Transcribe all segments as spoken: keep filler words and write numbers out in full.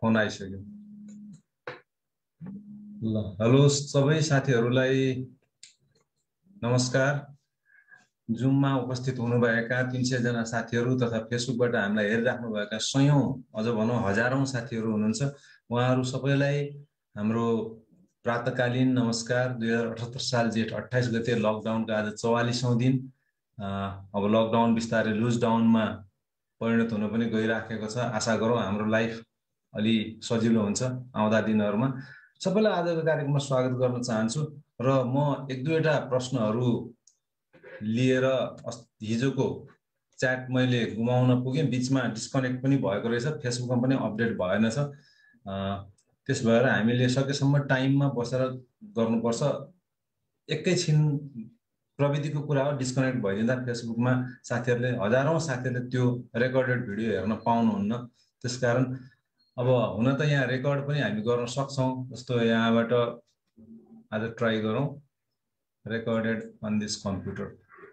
Phone आइसक्यो। ल hello सबै साथीहरूलाई नमस्कार। जुममा उपस्थित हुनुभएका तीन सय जना साथीहरू तथा फेसबुकबाट हामीलाई हेरिराख्नुभएका सयौं अझ भनौं हजारौं साथीहरू हुनुहुन्छ। उहाँहरू सबैलाई हाम्रो प्रातकालीन नमस्कार। दुई हजार अठहत्तर साल जेठ अट्ठाइस गते लकडाउनको आज चौवालीसौं दिन। अब लकडाउन बिस्तारै लुज डाउनमा परिणत हुन पनि गइराखेको छ। आशा गरौँ हाम्रो लाइफ अलि सजिलो हुन्छ आउँदा दिनहरुमा। सबैलाई आजको कार्यक्रममा स्वागत गर्न चाहन्छु र म एक दुईवटा प्रश्नहरू लिएर हिजोको च्याट मैले गुमाउन पुगे, बीचमा डिस्कनेक्ट पनि भएको रहेछ, फेसबुकमा पनि अपडेट भएन छ। त्यस भएर हामीले सकेसम्म टाइममा बसेर गर्नुपर्छ। एकैछिन प्रविधिको कुरा हो, डिस्कनेक्ट भइदिँदा फेसबुकमा साथीहरूले हजारौं साथीहरूले त्यो रेकर्डेड भिडियो हेर्न पाउनुहुन्न। त्यसकारण अब हुन त यहाँ रेकर्ड पनि हामी गर्न सक्छौं। जस्तो यहाँबाट आज ट्राई गरौँ रेकर्डेड अन दिस कम्प्युटर।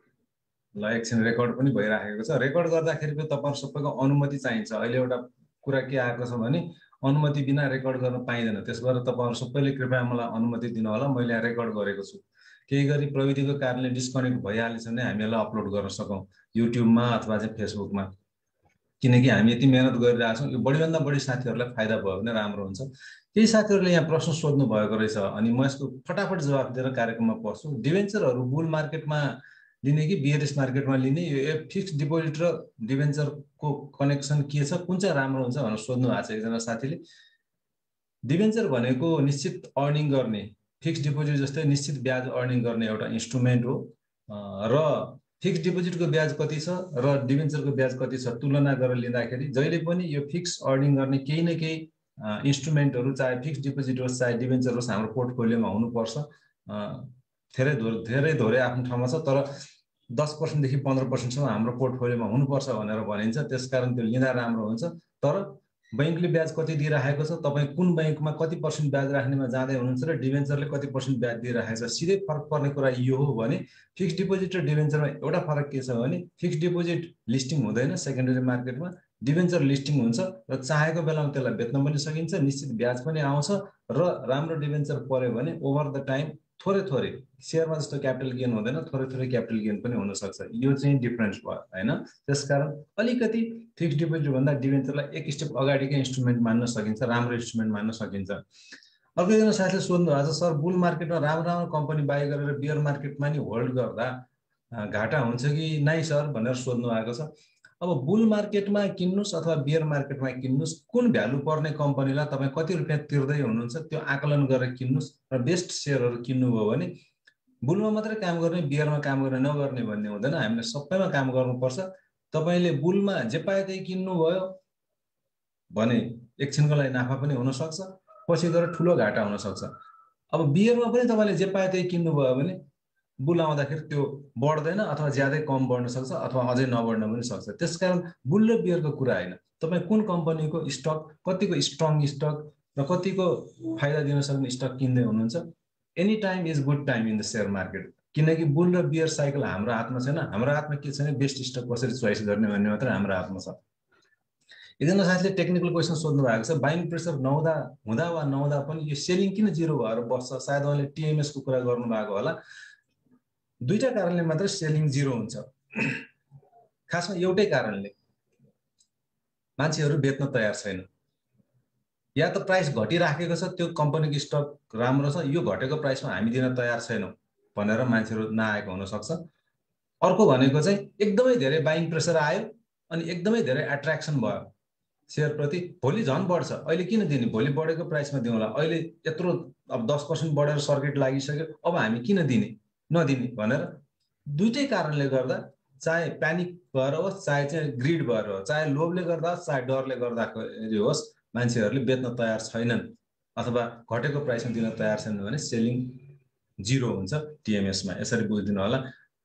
ल एकछिन रेकर्ड पनि भइराखेको छ। रेकर्ड गर्दाखेरि पनि तपाईहरु सबैको अनुमति चाहिन्छ। अहिले एउटा कुरा के आएको छ भने अनुमति बिना रेकर्ड गर्न पाइँदैन। त्यसबाट तपाईहरु सबैले कृपया मलाई अनुमति दिनु होला। मैले यहाँ रेकर्ड गरेको छु। केही गरी प्रविधिको कारणले डिस्कनेक्ट भइहालेछ भने हामी यसलाई अपलोड गर्न सकौं युट्युबमा अथवा चाहिँ फेसबुकमा। किनकि हामी यति मेहनत गरिरहेका छौं, यो बढीभन्दा बढी साथीहरूलाई फाइदा भयो भने राम्रो हुन्छ। केही साथीहरूले यहाँ प्रश्न सोध्नु भएको रहेछ अनि म यसको फटाफट जवाफ दिएर कार्यक्रममा पर्छु। डिभेन्चरहरू बुल मार्केटमा लिने कि बियरिश मार्केटमा लिने, यो फिक्स्ड डिपोजिट र डिभेन्चरको कनेक्सन के छ, कुन चाहिँ राम्रो हुन्छ भनेर सोध्नु भएको छ एकजना साथीले। डिभेन्चर भनेको निश्चित अर्निङ गर्ने, फिक्स्ड डिपोजिट जस्तै निश्चित ब्याज अर्निङ गर्ने एउटा इन्स्ट्रुमेन्ट हो र फिक्स्ड डिपोजिटको ब्याज कति छ र डिभेन्चरको ब्याज कति छ तुलना गरेर लिँदाखेरि जहिले पनि यो फिक्स अर्निङ गर्ने केही न केही इन्स्ट्रुमेन्टहरू, चाहे फिक्स्ड डिपोजिट होस् चाहे डिभेन्चर होस्, हाम्रो पोर्टफोलियोमा हुनुपर्छ। धेरै धेरै धेरै आफ्नो ठाउँमा छ, तर दस पर्सेन्ट देखि पन्ध्र पर्सेन्ट सम्म हाम्रो पोर्टफोलियोमा हुनुपर्छ भनेर भनिन्छ। त्यसकारण त्यो लिँदा राम्रो हुन्छ। तर बैंकले ब्याज कति दिइराखेको छ, तपाईं कुन बैंकमा कति पर्सेन्ट ब्याज राख्नेमा जाँदै हुनुहुन्छ र डिभेन्चरले कति पर्सेन्ट ब्याज दिइराखेको छ, सिधै फरक पर्ने कुरा यो हो भने फिक्स्ड डिपोजिट र डिभेन्चरमा एउटा फरक के छ भने फिक्स्ड डिपोजिट लिस्टिङ हुँदैन सेकेन्डरी मार्केटमा, डिभेन्चर लिस्टिङ हुन्छ र चाहेको बेलामा त्यसलाई बेच्न पनि सकिन्छ, निश्चित ब्याज पनि आउँछ र राम्रो डिभेन्चर पर्यो भने ओभर द टाइम थोरै थोरै शेयरमा जस्तो क्यापिटल गेन हुँदैन, थोरै थोरै क्यापिटल गेन पनि हुन सक्छ। यो चाहिँ डिफरेन्स भयो हैन। त्यसकारण अलिकति फिक्स्ड डिपोजिट भन्दा डिभेन्चरलाई एक स्टेप अगाडिकै इन्स्ट्रुमेन्ट मान्न सकिन्छ, राम्रो इन्स्ट्रुमेन्ट मान्न सकिन्छ। अर्को एकजना साथीले सोध्नु भएको छ, सर बुल मार्केटमा राम्रो राम्रो कम्पनी बाइ गरेर बियर मार्केटमा नि होल्ड गर्दा घाटा हुन्छ कि नाइ सर भनेर सोध्नु भएको छ। अब बुल मार्केटमा किन्नुस् अथवा बियर मार्केटमा किन्नुस्, कुन भ्यालु पर्ने कम्पनीलाई तपाईं कति रुपैयाँ तिर्दै हुनुहुन्छ त्यो आकलन गरेर किन्नुस् र बेस्ट शेयरहरू किन्नुभयो भने बुलमा मात्रै काम गर्ने बियरमा काम गर्ने नगर्ने भन्ने हुँदैन। हामीले सबैमा काम गर्नुपर्छ। तपाईले बुलमा जे पाए त्यही किन्नु भयो भने एकछिनको लागि नाफा पनि हुन सक्छ, पछि गएर ठूलो घाटा हुन सक्छ। अब बियरमा पनि तपाईले जे पाए त्यही किन्नु भयो भने बुल आउँदाखेरि त्यो बढ्दैन अथवा ज्यादै कम बढ्न सक्छ अथवा अझै नबढ्न पनि सक्छ। त्यसकारण बुल र बियरको कुरा हैन, तपाई कुन कम्पनीको स्टक, कतिको स्ट्रङ स्टक र कतिको फाइदा दिन सक्ने स्टक किन्दै हुनुहुन्छ, any time is good time in the share market. किनकि बुल र बियर साइकल हाम्रो हातमा छैन। हाम्रो हातमा के छ भने बेस्ट स्टक कसरी चोइस गर्ने भन्ने मात्र हाम्रो हातमा छ। एकजना साथीले टेक्निकल क्वेशन सोध्नु भएको छ, बाइङ प्रेसर नहुँदा हुँदा वा नहुँदा पनि यो सेलिङ किन जिरो भएर बस्छ? सायद उहाँले टीएमएस को कुरा गर्नु भएको होला। दुईटा कारणले मात्र सेलिङ जिरो हुन्छ। खासमा एउटै कारणले, मान्छेहरू बेच्न तयार छैन। या त प्राइस घटिराखेको छ, त्यो कम्पनीको स्टक राम्रो छ, यो घटेको प्राइसमा हामी दिन तयार छैनौं भनेर मान्छेहरू नआएको हुन सक्छ। अर्को भनेको चाहिँ एकदमै धेरै बाइङ प्रेसर आयो अनि एकदमै धेरै एट्र्याक्सन भयो शेयर प्रति, भोलि झन बढ्छ, अहिले किन दिने, भोलि बढेको प्राइसमा दिउँला, अहिले यत्रो अब दस पर्सेन्ट बढेर सर्किट लागिसक्यो, अब हामी किन दिने नदिने भनेर दुईटै कारणले गर्दा, चाहे प्यानिक भएर होस् चाहे चाहिँ ग्रिड भएर होस्, चाहे लोभले गर्दा होस् चाहे डरले गर्दाखेरि होस्, मान्छेहरूले बेच्न तयार छैनन् अथवा घटेको प्राइसमा दिन तयार छैनन् भने सेलिङ जिरो हुन्छ टीएमएस मा। यसरी बुझिदिनु होला।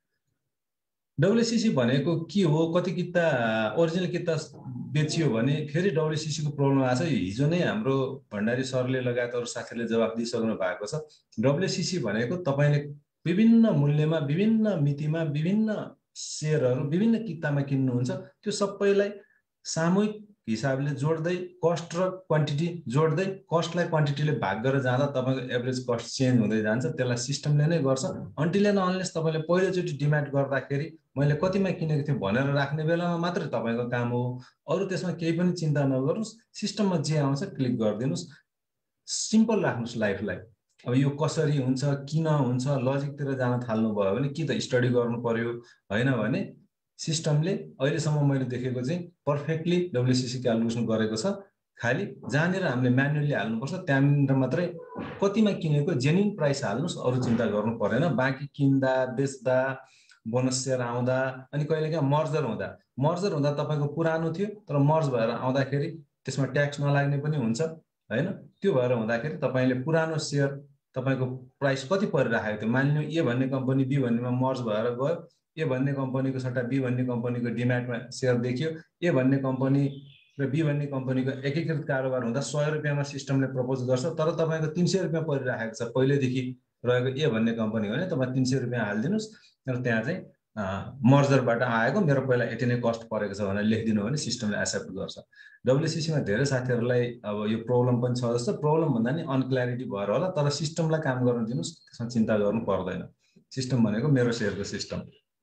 डब्ल्युसीसी भनेको के हो, कति किता ओरिजिनल किता बेचियो भने फेरि डब्ल्युसीसी को प्रब्लम आछ। हिजो नै हाम्रो भण्डारी सरले लगायत अरु साथीले जवाफ दिइसक्नु भएको छ। डब्ल्युसीसी भनेको तपाईले विभिन्न मूल्यमा, विभिन्न मितिमा, विभिन्न शेयरहरू विभिन्न कितामा किन्नुहुन्छ, त्यो सबैलाई सामूहिक हिसाबले जोड्दै कस्ट र क्वान्टिटी जोड्दै कस्टलाई क्वान्टिटीले भाग गरेर जाँदा तपाईँको एभरेज कस्ट चेन्ज हुँदै जान्छ। त्यसलाई सिस्टमले नै गर्छ। अन्टिल एन्ड अनलेस तपाईँले पहिलोचोटि डिमान्ड गर्दाखेरि मैले कतिमा किनेको थिएँ भनेर राख्ने बेलामा मात्रै तपाईँको काम हो। अरू त्यसमा केही पनि चिन्ता नगर्नुहोस्, सिस्टममा जे आउँछ क्लिक गरिदिनुहोस्। सिम्पल राख्नुहोस् लाइफलाई। अब यो कसरी हुन्छ, किन हुन्छ, लजिकतिर जान थाल्नुभयो भने कि त स्टडी गर्नु पर्यो, होइन भने सिस्टमले अहिलेसम्म मैले देखेको चाहिँ पर्फेक्टली डब्ल्युसिसी क्यालकुलेसन गरेको छ। खालि जहाँनिर हामीले म्यानुअली हाल्नुपर्छ त्यहाँनिर मात्रै कतिमा किनेको जेन्युन प्राइस हाल्नुहोस्, अरू चिन्ता गर्नु परेन। बाँकी किन्दा बेच्दा बोनस सेयर आउँदा अनि कहिलेकाहीँ मर्जर हुँदा मर्जर हुँदा तपाईँको पुरानो थियो तर मर्ज भएर आउँदाखेरि त्यसमा ट्याक्स नलाग्ने पनि हुन्छ, होइन। त्यो भएर हुँदाखेरि तपाईँले पुरानो सेयर तपाईँको प्राइस कति परिराखेको थियो, मानिलिनु ए भन्ने कम्पनी बी भन्नेमा मर्ज भएर गयो, ए भन्ने कम्पनीको सट्टा बी भन्ने कम्पनीको डिमान्डमा सेयर देखियो, ए भन्ने कम्पनी र बी भन्ने कम्पनीको एकीकृत कारोबार हुँदा सय रुपियाँमा सिस्टमले प्रपोज गर्छ, तर तपाईँको तिन सय रुपियाँ परिराखेको छ पहिल्यैदेखि रहेको ए भन्ने कम्पनी हो भने तपाईँ तिन सय रुपियाँ हालिदिनुहोस् र त्यहाँ चाहिँ मर्जरबाट आएको मेरो पहिला यति नै कस्ट परेको छ भनेर लेखिदिनु भने सिस्टमले एक्सेप्ट गर्छ। डब्ल्युसिसीमा धेरै साथीहरूलाई अब यो प्रब्लम पनि छ जस्तो, प्रब्लम भन्दा नि अनक्ल्यारिटी भएर होला, तर सिस्टमलाई काम गर्न दिनुहोस्, त्यसमा चिन्ता गर्नु पर्दैन। सिस्टम भनेको मेरो सेयरको सिस्टम।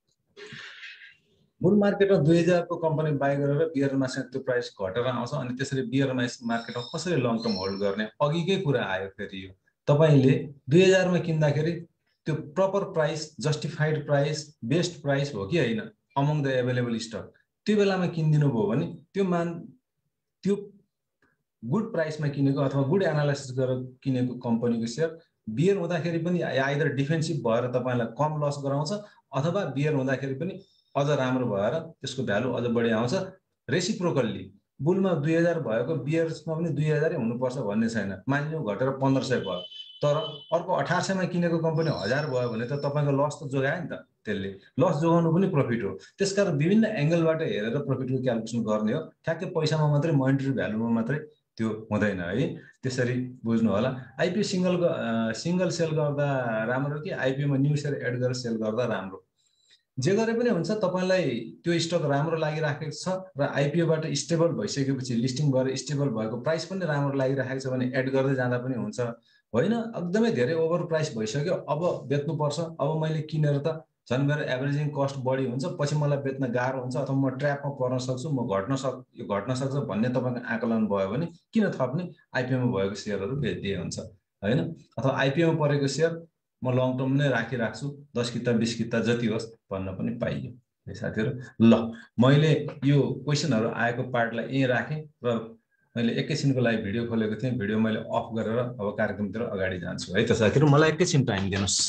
बुल मार्केटमा दुई हजारको कम्पनी बाई गरेर बियर मार्केटमा त्यो प्राइस घटेर आउँछ अनि त्यसरी बियर मार्केटमा कसरी लङ टर्म होल्ड गर्ने, अघिकै कुरा आयो। फेरि यो तपाईँले दुई हजारमा किन्दाखेरि त्यो proper price, justified price, best price हो कि होइन अमङ द एभाइलेबल स्टक, त्यो बेलामा किनिदिनु भयो भने त्यो मान त्यो गुड प्राइसमा किनेको अथवा गुड एनालाइसिस गरेर किनेको कम्पनीको सेयर बियर हुँदाखेरि पनि आइदर डिफेन्सिभ भएर तपाईँलाई कम लस गराउँछ अथवा बियर हुँदाखेरि पनि अझ राम्रो भएर त्यसको भ्यालु अझ बढी आउँछ। रेसिप्रोकल्ली बुलमा दुई हजार भएको बियर्समा पनि दुई हजारै हुनुपर्छ भन्ने छैन। मानिलिनु घटेर पन्ध्र सय भयो तर अर्को अठार सयमा किनेको कम्पनी हजार भयो भने त तपाईँको लस त जोगायो नि त, त्यसले लस जोगाउनु पनि प्रफिट हो। त्यसकारण विभिन्न एङ्गलबाट हेरेर प्रफिटको क्यालकुलेसन गर्ने हो, ठ्याक्कै पैसामा मात्रै मोनिटरी भ्यालुमा मात्रै त्यो हुँदैन है, त्यसरी बुझ्नु होला। आइपिओ सिङ्गल सिङ्गल सेल गर्दा राम्रो कि आइपिओमा न्यू सेयर एड गरेर सेल गर्दा राम्रो, जे गरे पनि हुन्छ। तपाईँलाई त्यो स्टक राम्रो लागिराखेको छ र आइपिओबाट स्टेबल भइसकेपछि लिस्टिङ भएर स्टेबल भएको प्राइस पनि राम्रो लागिराखेको छ भने एड गर्दै जाँदा पनि हुन्छ। होइन एकदमै धेरै ओभर प्राइस भइसक्यो अब बेच्नुपर्छ, अब मैले किनेर त झन् मेरो एभरेजिङ कस्ट बढी हुन्छ, पछि मलाई बेच्न गाह्रो हुन्छ अथवा म ट्र्यापमा पर्न सक्छु, म घट्न सक् यो घट्न सक्छ भन्ने तपाईँको आकलन भयो भने किन थप्ने, आइपिओमा भएको सेयरहरू बेचिदिए हुन्छ, होइन। अथवा आइपिओमा परेको सेयर म लङ टर्म नै राखिराख्छु, दस किता बिस किता जति होस् भन्न पनि पाइयो है साथीहरू। ल मैले यो क्वेसनहरू आएको पार्टलाई यहीँ राखेँ र मैले एकैछिनको लागि भिडियो खोलेको थिएँ, भिडियो मैले अफ गरेर अब कार्यक्रमतिर अगाडि जान्छु है त साथीहरू। मलाई एकैछिन टाइम दिनुहोस्।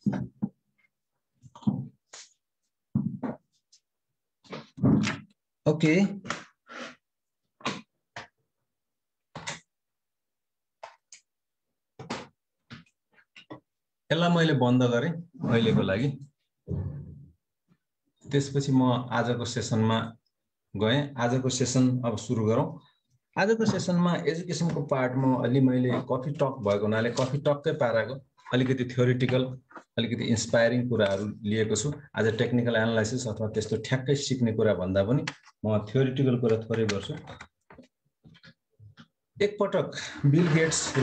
ओके यसलाई मैले बन्द गरेँ अहिलेको लागि। त्यसपछि म आजको सेसनमा गएँ। आजको सेसन अब सुरु गरौँ। आजको सेसनमा एजुकेसनको पार्टमा अलि मैले कफी टक भएको हुनाले कफी टककै पाराको अलिकति थ्योरिटिकल अलिकति इन्स्पायरिङ कुराहरू लिएको छु। आज टेक्निकल एनालाइसिस अथवा त्यस्तो ठ्याक्कै सिक्ने कुरा भन्दा पनि म थ्योरिटिकल कुरा थोरै गर्छु। एकपटक बिल गेट्स र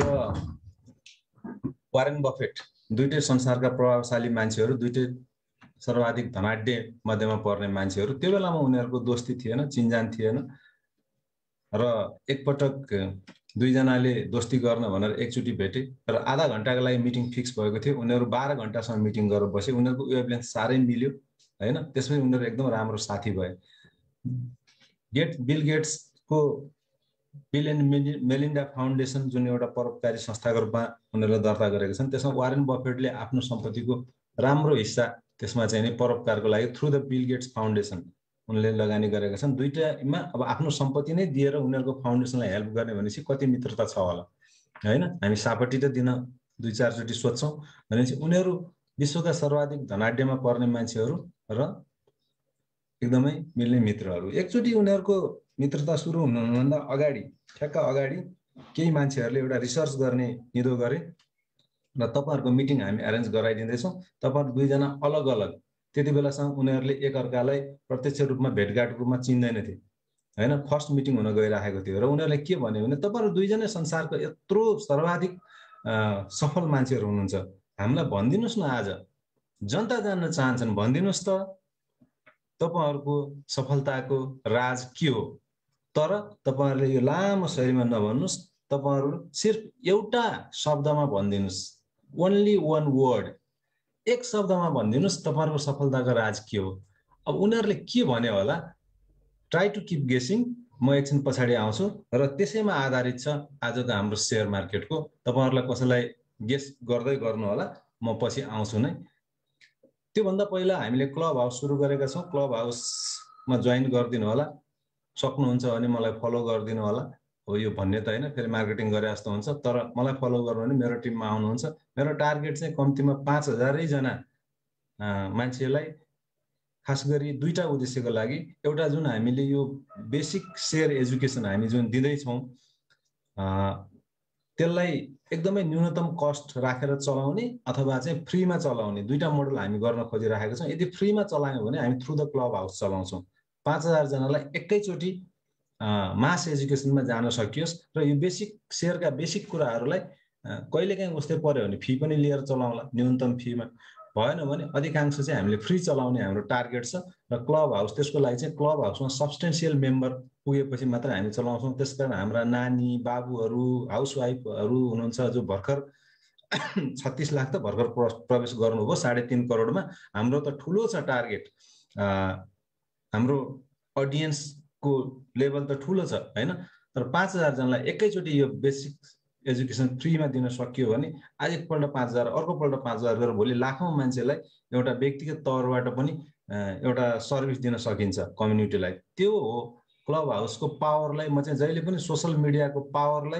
वारेन बफेट दुईटै संसारका प्रभावशाली मान्छेहरू, दुईटै सर्वाधिक धनाढ्य मध्येमा पर्ने मान्छेहरू, त्यो बेलामा उनीहरूको दोस्ती थिएन, चिनजान थिएन र एकपटक दुईजनाले दोस्ती गर्न भनेर एकचोटि भेटे र आधा घन्टाको लागि मिटिङ फिक्स भएको थियो। उनीहरू बाह्र घन्टासम्म मिटिङ गरेर बसे, उनीहरूको वेभलेन्थ साह्रै मिल्यो, होइन। त्यसपछि उनीहरू एकदम राम्रो साथी भए। गेट बिल गेट्सको बिल एन्ड मेलिन्डा फाउन्डेसन जुन एउटा परोपकारी संस्थाको रूपमा उनीहरूले दर्ता गरेका छन्, त्यसमा वारेन बफेटले आफ्नो सम्पत्तिको राम्रो हिस्सा त्यसमा चाहिँ नि परोपकारको लागि through the Bill Gates foundation उनले लगानी गरेका छन्। दुईटामा अब आफ्नो सम्पत्ति नै दिएर उनीहरूको फाउन्डेसनलाई हेल्प गर्ने भनेपछि कति मित्रता छ होला, होइन। हामी सापट्टि त दिन दुई चारचोटि सोध्छौँ भनेपछि उनीहरू विश्वका सर्वाधिक धनाढ्यमा पर्ने मान्छेहरू र एकदमै मिल्ने मित्रहरू। एकचोटि उनीहरूको मित्रता सुरु हुनुभन्दा अगाडि ठ्याक्क अगाडि केही मान्छेहरूले एउटा रिसर्च गर्ने निधो गरे र तपाईँहरूको मिटिङ हामी एरेन्ज गराइदिँदैछौँ। तपाईँहरू दुईजना अलग अलग, त्यति बेलासम्म उनीहरूले एकअर्कालाई प्रत्यक्ष रूपमा भेटघाटको रूपमा चिन्दैनथे, हैन फर्स्ट मिटिङ हुन गइराखेको थियो र उनीहरूले के भन्यो भने तपाईहरु दुईजनै संसारको यत्रो सर्वाधिक सफल मान्छेहरु हुनुहुन्छ हामीलाई भनिदिनुस् न आज जनता जान्न चाहन्छन् भनिदिनुस् त तपाईहरुको सफलताको राज के हो तर तपाईहरुले यो लामो शैलीमा नभन्नुस् तपाईहरु सिर्फ एउटा शब्दमा भनिदिनुस् ओन्ली वन वर्ड एक शब्दमा भनिदिनुस् तपाईहरुको सफलताको राज के हो अब उनीहरुले के भन्यो होला ट्राई टु कीप गेसिङ म एकछिन पछाडी आउँछु र त्यसैमा आधारित छ आजको हाम्रो शेयर मार्केटको तपाईहरुलाई कसैलाई गेस गर्दै गर्नु होला म पछि आउँछु नै त्यो भन्दा पहिला हामीले क्लब हाउस सुरु गरेका छौं क्लब हाउसमा जोइन गर्दिनु होला सक्नुहुन्छ भने मलाई फलो गर्दिनु होला हो यो भन्ने त हैन फेरि मार्केटिङ गरे जस्तो हुन्छ तर मलाई फलो गर्नु भने मेरो टिममा आउनुहुन्छ मेरो टार्गेट चाहिँ कम्तिमा पाँच हजार जना मान्छेलाई खास गरी दुईटा उद्देश्यको लागि एउटा जुन हामीले यो बेसिक शेयर एजुकेसन हामी जुन दिदै छौं त्यसलाई एकदमै न्यूनतम कस्ट राखेर चलाउने अथवा चाहिँ फ्रीमा चलाउने दुईटा मोडल हामी गर्न खोजिरहेका छौं यदि फ्रीमा चलायौं भने हामी थ्रु द क्लब हाउस चलाउँछौं पाँच हजार जनालाई एकैचोटी मास एजुकेसनमा जान सकियोस् र यो बेसिक शेयरका बेसिक कुराहरूलाई कहिलेकाहीँ उस्तै पर्यो भने फी पनि लिएर चलाउँला न्यूनतम फीमा भएन भने अधिकांश चाहिँ हामीले फ्री चलाउने हाम्रो टार्गेट छ र क्लब हाउस त्यसको लागि चाहिँ क्लब हाउसमा सब्स्टेन्शियल मेम्बर पुगेपछि मात्र हामी चलाउँछौं त्यसकारण हाम्रा नानी बाबुहरू हाउसवाइफहरू हुनुहुन्छ जो भर्खर छत्तीस लाख त भर्खर प्रवेश गर्नुभयो साढे तीन करोडमा हाम्रो त ठुलो छ टार्गेट हाम्रो अडियन्सको लेभल त ठुलो छ हैन तर पाँच हजार जनालाई एकैचोटी यो बेसिक एजुकेसन फ्रीमा दिन सकियो भने आज एकपल्ट पाँच हजार अर्कोपल्ट पाँच हजार गरेर भोलि लाखौं मान्छेलाई एउटा व्यक्तिगत तौरबाट पनि एउटा सर्भिस दिन सकिन्छ कम्युनिटीलाई त्यो हो क्लब हाउसको पावरलाई म चाहिँ जहिले पनि सोशल मिडियाको पावरलाई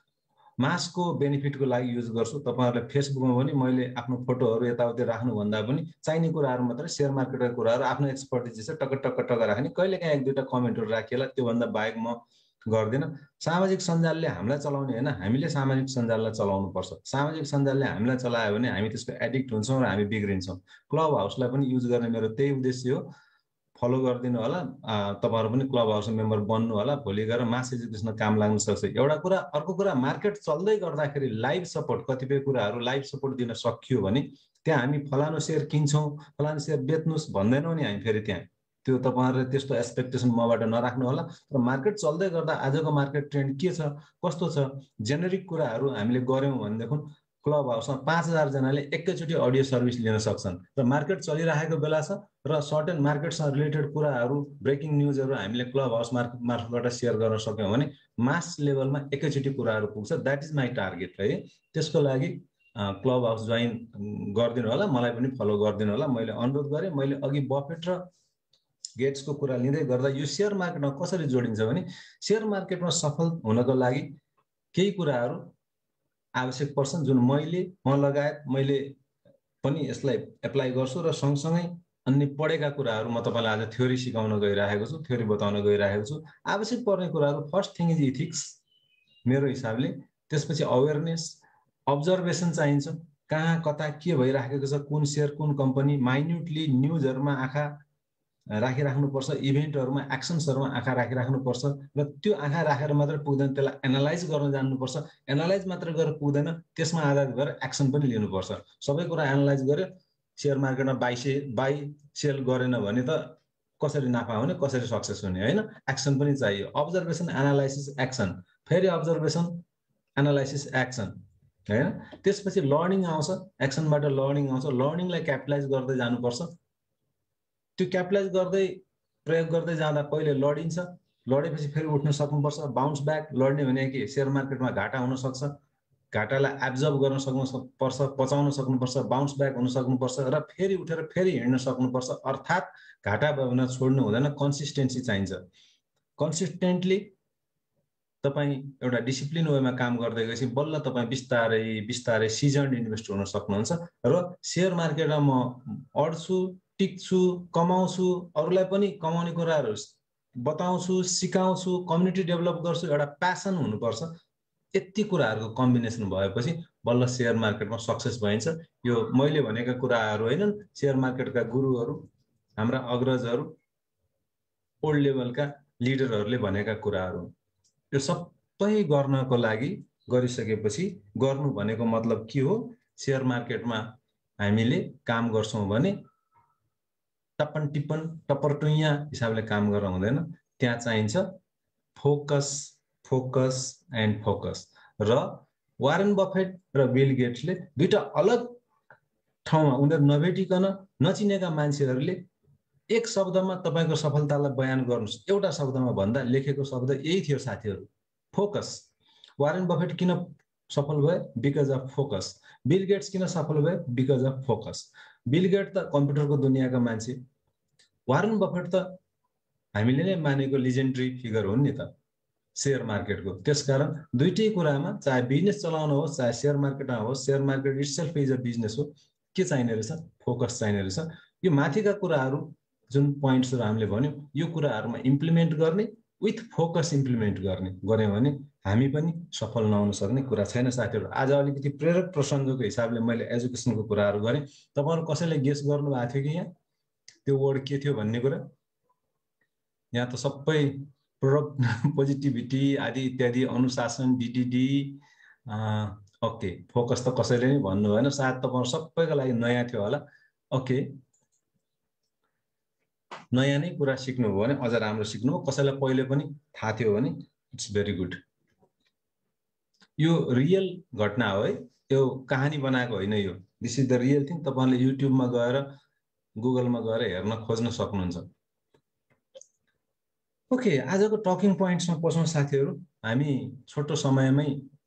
मासको बेनिफिटको लागि युज गर्छु तपाईहरुले फेसबुकमा पनि मैले आफ्नो फोटोहरु यताउति राख्नु भन्दा पनि चाहिने कुराहरु मात्र शेयर मार्केटको कुराहरु आफ्नो एक्सपर्टिज चाहिँ टक टक टक राख्ने कहिलेकाहीँ एक दुईटा कमेन्टहरु राखेला त्यो भन्दा बाहेक म गर्दिन सामाजिक सञ्जालले हामीलाई चलाउने हैन हामीले सामाजिक सञ्जाललाई चलाउनु पर्छ सामाजिक सञ्जालले हामीलाई चलायो भने हामी त्यसको एडिक्ट हुन्छौं र हामी बिग्रिन्छौं क्लब हाउसलाई पनि युज गर्ने मेरो त्यही उद्देश्य हो फलो गर्दिनु होला तपाईहरु पनि क्लब हाउस मेम्बर बन्नु होला भोलि गएर मास एजुकेसनमा काम लाग्न सक्छ एउटा कुरा अर्को कुरा मार्केट चल्दै गर्दाखेरि लाइभ सपोर्ट कतिपय कुराहरु लाइभ सपोर्ट दिन सकियो भने त्यहाँ हामी फलानो शेयर किन्छौं फलानो शेयर बेच्नुस् भन्दैनौ नि हामी फेरि त्यहाँ त्यो तपाईहरुले त्यस्तो एक्सपेक्टेसन मबाट नराख्नु होला र मार्केट चल्दै गर्दा आजको मार्केट ट्रेन्ड के छ कस्तो छ जेनेरिक कुराहरु हामीले गर्यौं भनेदेखि क्लब हाउसमा पाँच हजार जनाले एकैचोटी अडियो सर्भिस लिन सक्छन् र मार्केट चलिरहेको बेला छ र सर्टेन मार्केटसँग रिलेटेड कुराहरु ब्रेकिङ न्यूजहरु हामीले क्लब हाउस मार्फत मार्फतबाट शेयर गर्न सक्यौं भने मास लेभलमा एकैचोटी कुराहरु पुग्छ दैट इज माइ टार्गेट है त्यसको लागि क्लब हाउस जोइन गर्दिनु होला मलाई पनि फलो गर्दिनु होला मैले अनुरोध गरे मैले अघि बफेट र गेट्सको कुरा लिँदै गर्दा यो शेयर मार्केटमा कसरी जोडिन्छ भने शेयर मार्केटमा सफल हुनको लागि केही कुराहरु आवश्यक पर्छन् जुन मैले म लगायत मैले पनि यसलाई एप्लाई गर्छु र सँगसँगै अन्य पढेका कुराहरु म तपाईलाई आज थ्योरी सिकाउन गइराखेको छु थ्योरी बताउन गइराखेको छु आवश्यक पर्ने कुराहरु फर्स्ट थिङ इज इथिक्स मेरो हिसाबले त्यसपछि अवेयरनेस अब्जर्भेसन चाहिन्छ कहाँ कता के भइराखेको छ कुन शेयर कुन कम्पनी माइन्युटली न्यूजहरुमा आँखा राखिराख्नुपर्छ इभेन्टहरुमा एक्सन्सहरुमा आँखा राखिराख्नुपर्छ र त्यो आँखा राखेर मात्र पुग्दैन त्यसलाई एनालाइज गर्न जान्नुपर्छ एनालाइज मात्र गरेर पुग्दैन त्यसमा आधारित भएर एक्सन पनि लिनुपर्छ सबै कुरा एनालाइज गरे शेयर मार्केटमा बाइ से बाइ सेल गरेन भने त कसरी नाफा हुने कसरी सक्सेस हुने हैन एक्सन पनि चाहियो अब्जर्भेसन एनालाइसिस एक्सन फेरि अब्जर्भेसन एनालाइसिस एक्सन हैन त्यसपछि लर्निङ आउँछ एक्सनबाट लर्निङ आउँछ लर्निङलाई क्यापिटलाइज गर्दै जानुपर्छ त्यो क्यापिटलाइज गर्दै प्रयोग गर्दै जाँदा पहिले लडिन्छ लडेपछि फेरि उठ्न सक्नुपर्छ बाउन्स ब्याक लड्ने भने के शेयर मार्केटमा घाटा हुन सक्छ घाटालाई एब्जर्ब गर्न सक्नुपर्छ पचाउन सक्नुपर्छ बाउन्स ब्याक हुन सक्नुपर्छ र फेरि उठेर फेरि हिँड्न सक्नुपर्छ अर्थात घाटा भएन छोड्नु हुँदैन कन्सिस्टेन्सी चाहिन्छ कन्सिस्टेन्टली तपाई एउटा डिसिप्लिन वेमा काम गर्दै गएपछि बल्ल तपाई बिस्तारै बिस्तारै सिजन्ड इन्भेस्टर हुन सक्नुहुन्छ र शेयर मार्केटमा म अड्छु टिक्छु कमाउँछु अरूलाई पनि कमाउने कुराहरु बताउँछु सिकाउँछु कम्युनिटी डेभलप गर्छु एउटा प्यासन हुनुपर्छ यति कुराहरुको कम्बिनेसन भएपछि बल्ल शेयर मार्केटमा सक्सेस भइन्छ यो मैले भनेका कुराहरु हैनन् शेयर मार्केटका गुरुहरु हाम्रा अग्रजहरु ओल्ड लेभलका लिडरहरूले भनेका कुराहरू। यो सबै गर्नको लागि गरिसकेपछि गर्नु भनेको मतलब के हो? शेयर मार्केटमा हामीले काम गर्छौं भने टप्पन टिप्पन टप्परटुइया हिसाबले काम गर्न हुँदैन। त्यहाँ चाहिन्छ फोकस, फोकस एन्ड फोकस। र वारेन बफेट र बिल गेट्सले दुईटा अलग ठाउँमा उनीहरू नभेटिकन नचिनेका मान्छेहरूले एक शब्दमा तपाईको सफलतालाई बयान गर्नुस्। एउटा शब्दमा भन्दा लेखेको शब्द यही थियो साथीहरू, फोकस। वारेन बफेट किन सफल भए? Because of focus. Bill Gates किन सफल भए? Because of focus. Bill Gate त कम्प्युटरको दुनियाँका मान्छे, वारेन बफेट त हामीले नै मानेको लिजेन्डरी फिगर हुन् नि त शेयर मार्केटको। त्यसकारण दुईटै कुरामा चाहे बिजनेस चलाउन होस् चाहे शेयर मार्केटमा होस्, share market itself is a business हो, के चाहिने रहेछ? फोकस चाहिने रहेछ। यो माथिका कुराहरू जुन पोइन्ट्सहरू हामीले भन्यौं यो कुराहरूमा इम्प्लिमेन्ट गर्ने, विथ फोकस इम्प्लिमेन्ट गर्ने गर्यौं भने हामी पनि सफल नहुन सक्ने कुरा छैन साथीहरू। आज अलिकति प्रेरक प्रसङ्गको हिसाबले मैले एजुकेसनको कुराहरू गरेँ। तपाईहरु कसैले गेस गर्नु भएको थियो कि यहाँ त्यो वर्ड के थियो भन्ने कुरा? यहाँ त सबै प्रोडक्ट पोजिटिभिटी आदि इत्यादि, अनुशासन, डिटिडी, ओके फोकस त कसैले नै भन्नु भएन। सायद तपाईहरु सबैको लागि नयाँ थियो होला। ओके, नयाँ नै कुरा सिक्नुभयो भने अझ राम्रो सिक्नुभयो। कसैलाई पहिले पनि थाहा थियो भने इट्स भेरी गुड। यो रियल घटना हो है, यो कहानी बनाएको होइन। यो this is the real thing. तपाईहरुले युट्युबमा गएर गुगलमा गएर हेर्न खोज्न सक्नुहुन्छ। ओके, आजको टकिङ पोइन्ट्समा पसौँ साथीहरू। हामी छोटो समयमै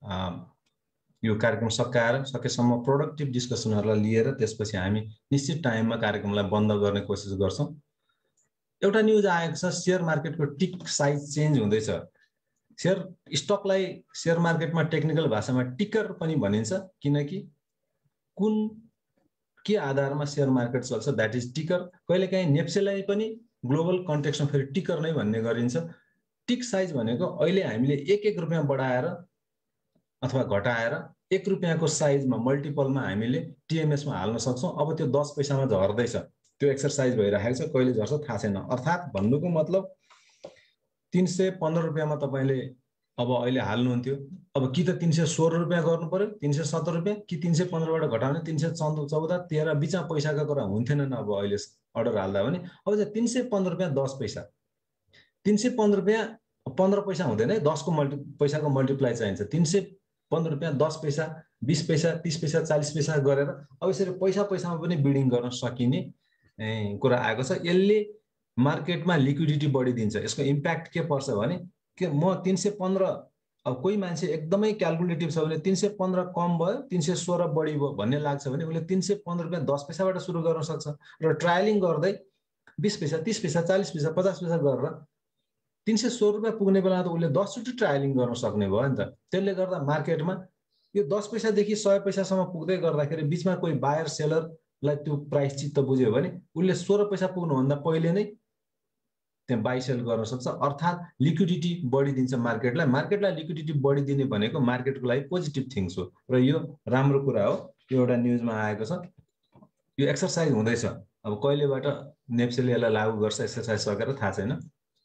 यो कार्यक्रम सकाएर सकेसम्म प्रोडक्टिभ डिस्कसनहरूलाई लिएर त्यसपछि हामी निश्चित टाइममा कार्यक्रमलाई बन्द गर्ने कोसिस गर्छौं। एउटा न्युज आएको छ, शेयर मार्केटको टिक साइज चेन्ज हुँदैछ। शेयर स्टकलाई शेयर मार्केटमा टेक्निकल भाषामा टिकर पनि भनिन्छ, किनकि कुन के आधारमा शेयर मार्केट चल्छ द्याट इज टिकर। कहिलेकाहीँ नेप्सेलाई पनि ग्लोबल कन्टेक्स्टमा फेरि टिकर नै भन्ने गरिन्छ। टिक साइज भनेको अहिले हामीले एक एक रुपियाँ बढाएर अथवा घटाएर एक रुपियाँको साइजमा मल्टिपलमा हामीले टिएमएसमा हाल्न सक्छौं। अब त्यो दस पैसामा झर्दैछ, त्यो एक्सरसाइज भइरहेको छ, कहिले झर्छ थाहा छैन। अर्थात् भन्नुको मतलब तीन सय पन्ध्र रुपियाँमा तपाईले अब अहिले हाल्नुहुन्थ्यो, अब कि त तीन सय सोह्र रुपियाँ गर्नु पर्यो, तीन सय सत्तर रुपियाँ, कि तीन सय पन्ध्रबाट घटाउने तीन सय चौध तेह्र, बिचमा पैसाको कुरा हुन्थेन अब अहिले अर्डर हाल्दा भने। अब चाहिँ तीन सय पन्ध्र रुपियाँ दस पैसा, तीन सय पन्ध्र रुपियाँ पन्ध्र पैसा हुँदैन है, दसको मल्टी पैसाको मल्टिप्लाई चाहिन्छ। तीन सय पन्ध्र रुपियाँ दस पैसा, बीस पैसा, तीस पैसा, चालीस पैसा गरेर अब यसरी पैसा पैसामा पनि बिडिङ गर्न सकिने कुरा आएको छ। यसले मार्केटमा लिक्विडिटी बढिदिन्छ। यसको इम्प्याक्ट के पर्छ भने के म तीन सय पन्ध्र, अब कोही मान्छे एकदमै क्यालकुलेटिभ छ भने तीन सय पन्ध्र कम भयो, तीन सय सोह्र बढी भयो भन्ने लाग्छ भने उसले तीन सय पन्ध्र रुपियाँ दस पैसाबाट सुरु गर्न सक्छ र ट्रायलिङ गर्दै बीस पैसा, तीस पैसा, चालीस पैसा, पचास पैसा गरेर तीन सय सोह्र रुपियाँ पुग्ने बेलामा त उसले दसचोटि ट्रायलिङ गर्न सक्ने भयो नि त। त्यसले गर्दा मार्केटमा यो दस पैसादेखि सय पैसासम्म पुग्दै गर्दाखेरि बिचमा कोही बायर सेलरलाई त्यो प्राइस चित्त बुझ्यो भने उसले सोह्र पैसा पुग्नुभन्दा पहिले नै त्यहाँ बाई सेल गर्न सक्छ। अर्थात् लिक्विडिटी बढिदिन्छ मार्केटलाई। मार्केटलाई लिक्विडिटी बढिदिने भनेको मार्केटको लागि पोजिटिभ थिङ्स हो र यो राम्रो कुरा हो। यो एउटा न्युजमा आएको छ, यो एक्सरसाइज हुँदैछ। अब कहिलेबाट नेप्सेले यसलाई लागू गर्छ एक्सरसाइज सकेर थाहा छैन।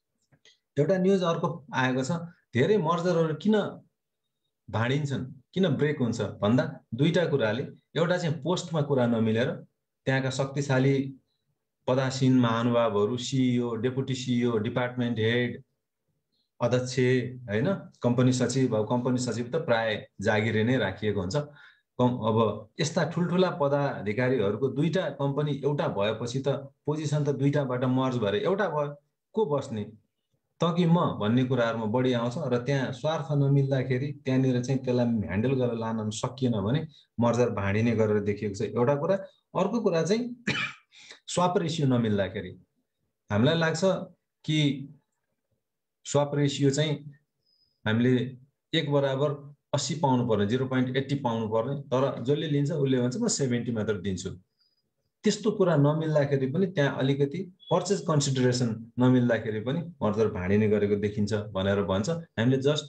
एउटा न्युज अर्को आएको छ, धेरै मर्जरहरू किन भाँडिन्छन्, किन ब्रेक हुन्छ भन्दा दुईटा कुराले। एउटा चाहिँ पोस्टमा कुरा नमिलेर, त्यहाँका शक्तिशाली पदासीन महानुभावहरू, CEO, deputy CEO, department head, अध्यक्ष हैन, कम्पनी सचिव। अब कम्पनी सचिव त प्राय जागिरे नै राखिएको हुन्छ। अब यस्ता ठुल्ठुला पदाधिकारीहरूको दुईटा कम्पनी एउटा भएपछि त पोजिसन त दुईटाबाट मर्ज भएर एउटा भयो, को बस्ने त कि म भन्ने कुराहरूमा बढी आउँछ र त्यहाँ स्वार्थ नमिल्दाखेरि त्यहाँनिर चाहिँ त्यसलाई ह्यान्डल गरेर लान सकिएन भने मर्जर भाँडिने गरेर देखिएको छ, एउटा कुरा। अर्को कुरा चाहिँ स्वाप रेसियो नमिल्दाखेरि हामीलाई लाग्छ कि स्वाप रेसियो चाहिँ हामीले एक बराबर अस्सी पाउनु पर्ने, जिरो पोइन्ट एट्टी पाउनु पर्ने, तर जसले लिन्छ उसले भन्छ म सेभेन्टी मात्र दिन्छु। त्यस्तो कुरा नमिल्दाखेरि पनि त्यहाँ अलिकति पर्चेज कन्सिडरेसन नमिल्दाखेरि पनि मर्जर भाँडिने गरेको देखिन्छ भनेर भन्छ। हामीले जस्ट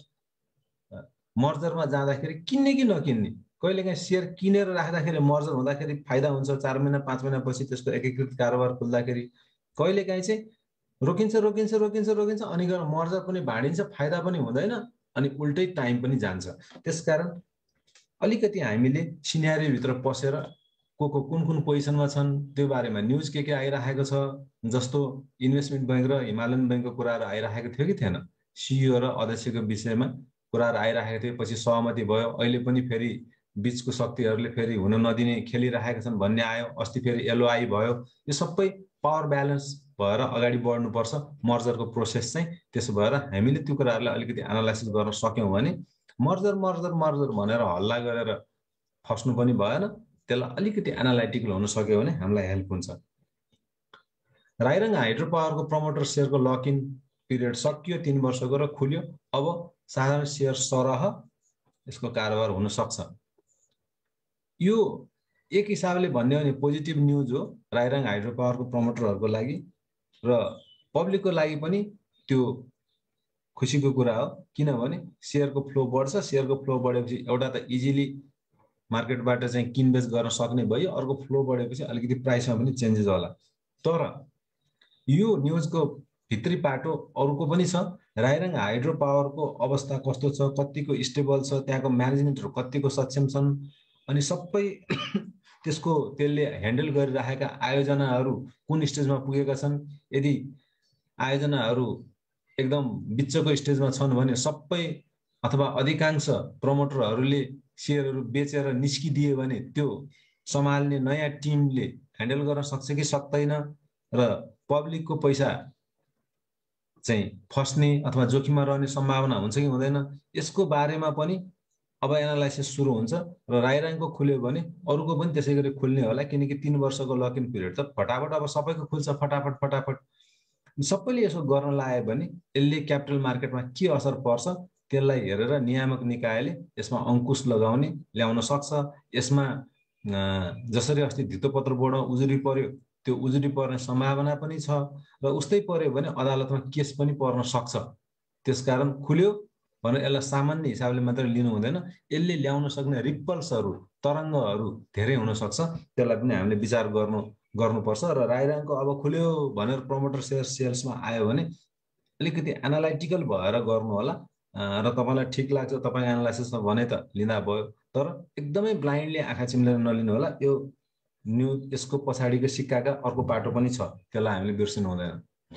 मर्जरमा जाँदाखेरि किन्ने कि नकिन्ने, कहिलेकाहीँ सेयर किनेर राख्दाखेरि मर्जर हुँदाखेरि फाइदा हुन्छ, चार महिना पाँच महिनापछि त्यसको एकीकृत कारोबार खुल्दाखेरि। कहिलेकाहीँ चाहिँ रोकिन्छ रोकिन्छ रोकिन्छ रोकिन्छ अनि गएर मर्जर पनि भाँडिन्छ, फाइदा पनि हुँदैन, अनि उल्टै टाइम पनि जान्छ। त्यसकारण अलिकति हामीले सिनेरियोभित्र पसेर को को कुन कुन पोजिसनमा छन् त्यो बारेमा न्युज के के आइरहेको छ, जस्तो इन्भेस्टमेन्ट बैंक र हिमालयन बैंकको कुराहरू आइरहेको थियो कि थिएन, सिइओ र अध्यक्षको विषयमा कुराहरू आइरहेको थियो, पछि सहमति भयो, अहिले पनि फेरि बिचको शक्तिहरूले फेरि हुन नदिने खेलिरहेका छन् भन्ने आयो, अस्ति फेरि एलओआई भयो। यो सबै पावर ब्यालेन्स भएर अगाडि बढ्नुपर्छ मर्जरको प्रोसेस चाहिँ। त्यसो भएर हामीले त्यो कुराहरूलाई अलिकति एनालाइसिस गर्न सक्यौँ भने मर्जर मर्जर मर्जर भनेर हल्ला गरेर फस्नु पनि भएन, त्यसलाई अलिकति एनालाइटिकल हुन सक्यो भने हामीलाई हेल्प हुन्छ। राइरङ्ग हाइड्रो पावरको प्रमोटर सेयरको लक इन पिरियड सकियो, तीन वर्षको र खुल्यो। अब साधारण सेयर सरह यसको कारोबार हुन सक्छ। यो एक हिसाबले भन्ने हो भने पोजिटिभ न्युज हो राइरङ्ग हाइड्रो पावरको प्रमोटरहरूको लागि, र पब्लिकको लागि पनि त्यो खुसीको कुरा हो, किनभने सेयरको फ्लो बढ्छ। सेयरको फ्लो बढेपछि एउटा त इजिली मार्केटबाट चाहिँ किनबेच गर्न सक्ने भयो, अर्को फ्लो बढेपछि अलिकति प्राइसमा पनि चेन्जेस होला। तर यो न्युजको भित्री पाटो अरूको पनि छ। राइरङ्ग हाइड्रो पावरको अवस्था कस्तो छ, कतिको स्टेबल छ, त्यहाँको म्यानेजमेन्टहरू कतिको सक्षम छन्, अनि सबै त्यसको त्यसले ह्यान्डल गरिरहेका आयोजनाहरू कुन स्टेजमा पुगेका छन्। यदि आयोजनाहरू एकदम बिचको स्टेजमा छन् भने सबै अथवा अधिकांश प्रमोटरहरूले सेयरहरू बेचेर निस्किदिए भने त्यो सम्हाल्ने नयाँ टिमले ह्यान्डल गर्न सक्छ कि सक्दैन, र पब्लिकको पैसा चाहिँ फस्ने अथवा जोखिममा रहने सम्भावना हुन्छ कि हुँदैन, यसको बारेमा पनि अब एनालाइसिस सुरु हुन्छ। र राइरङ्गको खुल्यो भने अरूको पनि त्यसै गरी खुल्ने होला, किनकि तीन वर्षको लक इन पिरियड त फटाफट अब सबैको खुल्छ फटाफट फटाफट। सबैले यसो गर्न लाग्यो भने यसले क्यापिटल मार्केटमा के असर पर्छ त्यसलाई हेरेर नियामक निकायले यसमा अंकुश लगाउने ल्याउन सक्छ। यसमा जसरी अस्ति धितोपत्र बोर्ड उजुरी पर्यो, त्यो उजुरी पर्ने सम्भावना पनि छ, र उस्तै पर्यो भने अदालतमा केस पनि पर्न सक्छ। त्यसकारण खुल्यो भनेर यसलाई सामान्य हिसाबले मात्र लिनु हुँदैन, यसले ल्याउन सक्ने रिपल्सहरू तरङ्गहरू धेरै हुन सक्छ, त्यसलाई पनि हामीले विचार गर्नु गर्नुपर्छ। र राइरङ्गको अब खुल्यो भनेर प्रमोटर सेयर सेल्समा आयो भने अलिकति एनालाइटिकल भएर गर्नु होला, र तपाईँलाई ठिक लाग्छ तपाईँ एनालाइसिसमा भने त लिँदा भयो, तर एकदमै ब्लाइन्डली आँखा चिम्लेर नलिनु होला। यो न्यु यसको पछाडिको सिक्काका अर्को पाटो पनि छ, त्यसलाई हामीले बिर्सिनु हुँदैन।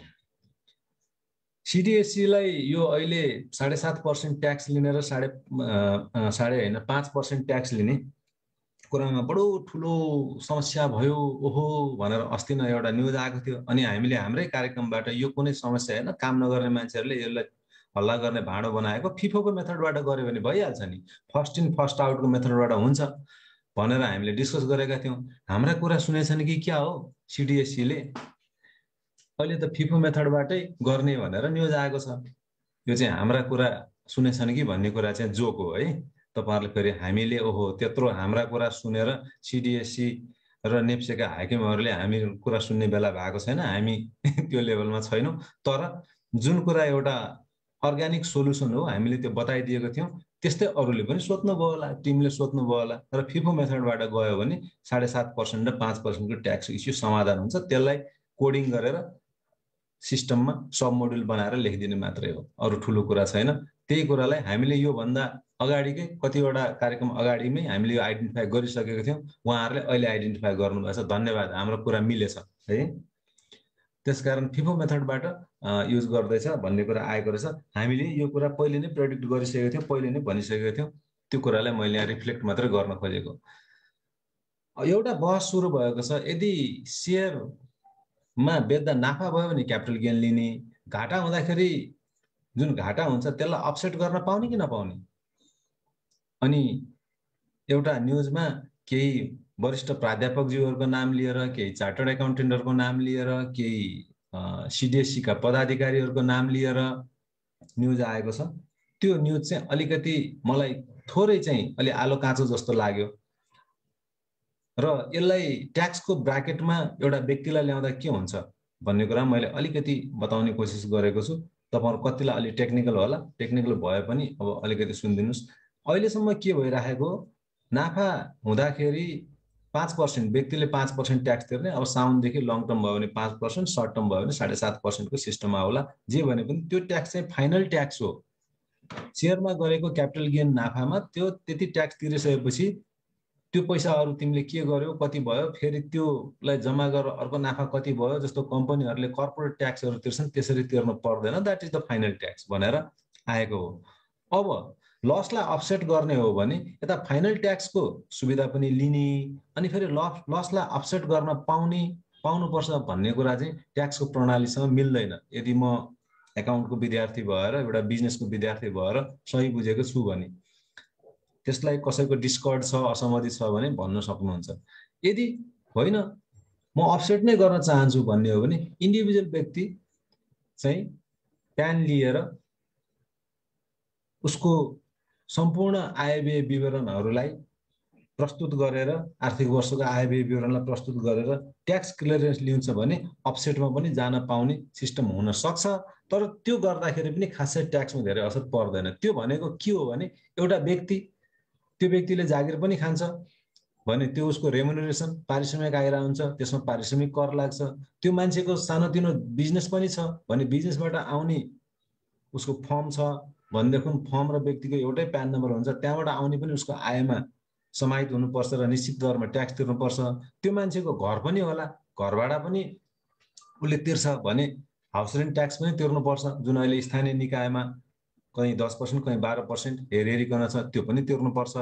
सिडिएससीलाई यो अहिले साढे सात पर्सेन्ट ट्याक्स लिने र साढे साढे होइन पाँच पर्सेन्ट ट्याक्स लिने कुरामा बडो ठुलो समस्या भयो ओहो भनेर अस्ति नै एउटा न्युज आएको थियो। अनि हामीले हाम्रै कार्यक्रमबाट यो कुनै समस्या होइन, काम नगर्ने मान्छेहरूले यसलाई हल्ला गर्ने भाँडो बनाएको, फिफोको मेथडबाट गऱ्यो भने भइहाल्छ नि, फर्स्ट इन फर्स्ट आउटको मेथडबाट हुन्छ भनेर हामीले डिस्कस गरेका थियौँ। हाम्रा कुरा सुनेछन् कि क्या हो सिडिएससीले? अहिले त फिफो मेथडबाटै गर्ने भनेर न्युज आएको छ। यो चाहिँ हाम्रा कुरा सुनेछन् कि भन्ने कुरा चाहिँ जोक हो है। तपाईहरुले फेरि हामीले ओहो त्यत्रो हाम्रा कुरा सुनेर सिडिएससी र नेप्सेका हाकिमहरूले हामी कुरा सुन्ने बेला भएको छैन, हामी त्यो लेभलमा छैनौं। तर जुन कुरा एउटा अर्ग्यानिक सोलुसन हो हामीले त्यो बताइदिएको थियौं, त्यस्तै अरूले पनि सोध्नु भयो होला, टिमले सोध्नु भयो होला। र फिफो मेथडबाट गयो भने साढे सात पर्सेन्ट र पाँच पर्सेन्टको ट्याक्स इस्यु समाधान हुन्छ। त्यसलाई कोडिङ गरेर सिस्टममा सब मोड्युल बनाएर लेखिदिने मात्रै हो, अरू ठुलो कुरा छैन। त्यही कुरालाई हामीले यो भन्दा अगाडिकै कतिवटा कार्यक्रम अगाडिमै हामीले यो आइडेन्टिफाई गरिसकेका थियौं, उहाँहरूले अहिले आइडेन्टिफाई गर्नुभएछ, धन्यवाद, हाम्रो कुरा मिलेछ है। त्यसकारण फिफो मेथडबाट युज गर्दैछ भन्ने कुरा आएको रहेछ। हामीले यो कुरा पहिले नै प्रेडिक्ट गरिसकेका थियौं, पहिले नै भनिसकेका थियौं, त्यो कुरालाई मैले यहाँ रिफ्लेक्ट मात्र गर्न खोजेको। एउटा बहस सुरु भएको छ, यदि शेयर मा बेच्दा नाफा भयो भने क्यापिटल गेन लिने, घाटा हुँदाखेरि जुन घाटा हुन्छ त्यसलाई अफसेट गर्न पाउने कि नपाउने। अनि एउटा न्युजमा केही वरिष्ठ प्राध्यापकज्यूहरूको नाम लिएर, केही चार्टर्ड एकाउन्टेन्टहरूको नाम लिएर, केही सिडिएससी का पदाधिकारीहरूको नाम लिएर न्युज आएको छ। त्यो न्युज चाहिँ अलिकति मलाई थोरै चाहिँ अलि आलो काँचो जस्तो लाग्यो। र यसलाई ट्याक्सको ब्राकेटमा एउटा व्यक्तिलाई ल्याउँदा के हुन्छ भन्ने कुरा मैले अलिकति बताउने कोसिस गरेको छु। तपाईहरु कतिलाई अलि टेक्निकल होला, टेक्निकल भए पनि अब अलिकति सुनिदिनुस्। अहिलेसम्म के भइराखेको, नाफा हुँदाखेरि पाँच पर्सेन्ट व्यक्तिले पाँच पर्सेन्ट ट्याक्स तिर्ने। अब साउन्डदेखि लङ टर्म भयो भने पाँच पर्सेन्ट, सर्ट टर्म भयो भने साढे सात पर्सेन्टको सिस्टममा होला। जे भने पनि त्यो ट्याक्स चाहिँ फाइनल ट्याक्स हो। सेयरमा गरेको क्यापिटल गेन नाफामा त्यो त्यति ट्याक्स तिरिसकेपछि त्यो पैसा अरू तिमीले के गर्यो, कति भयो, फेरि त्योलाई जम्मा गरेर अर्को नाफा कति भयो, जस्तो कम्पनीहरूले कर्पोरेट ट्याक्सहरू तिर्छन् त्यसरी तिर्नु पर्दैन, that is the final tax भनेर आएको हो। अब लसलाई अफसेट गर्ने हो भने यता फाइनल ट्याक्सको सुविधा पनि लिने, अनि फेरि लस लसलाई अफसेट गर्न पाउने पाउनुपर्छ भन्ने कुरा चाहिँ ट्याक्सको प्रणालीसँग मिल्दैन। यदि म एकाउन्टको विद्यार्थी भएर एउटा बिजनेसको विद्यार्थी भएर सही बुझेको छु भने, त्यसलाई कसैको डिस्कर्ड छ, असहमति छ भने भन्न सक्नुहुन्छ। यदि होइन म अफसेट नै गर्न चाहन्छु भन्ने हो भने इन्डिभिजुअल व्यक्ति चाहिँ प्यान लिएर उसको सम्पूर्ण आयव्यय विवरणहरूलाई प्रस्तुत गरेर, आर्थिक वर्षको आयव्यय विवरणलाई प्रस्तुत गरेर ट्याक्स क्लियरेन्स लिन्छ भने अफसेटमा पनि जान पाउने सिस्टम हुन सक्छ। तर त्यो गर्दाखेरि पनि खासै ट्याक्समा धेरै असर पर्दैन। त्यो भनेको के हो भने एउटा व्यक्ति, त्यो व्यक्तिले जागिर पनि खान्छ भने त्यो उसको रेम्युनरेसन पारिश्रमिक आइरहेको हुन्छ, त्यसमा पारिश्रमिक कर लाग्छ। त्यो मान्छेको सानोतिनो बिजनेस पनि छ भने बिजनेसबाट आउने उसको फर्म छ भनेदेखि फर्म र व्यक्तिको एउटै प्यान नम्बर हुन्छ, त्यहाँबाट आउने पनि उसको आयमा समाहित हुनुपर्छ र निश्चित दरमा ट्याक्स तिर्नुपर्छ। त्यो मान्छेको घर पनि होला, घर भाडा पनि उसले तिर्छ भने हाउस रेन्ट ट्याक्स पनि तिर्नुपर्छ, जुन अहिले स्थानीय निकायमा कहीँ दस पर्सेन्ट कहीँ बाह्र पर्सेन्ट हेरिहेरिकन छ, त्यो पनि तिर्नुपर्छ।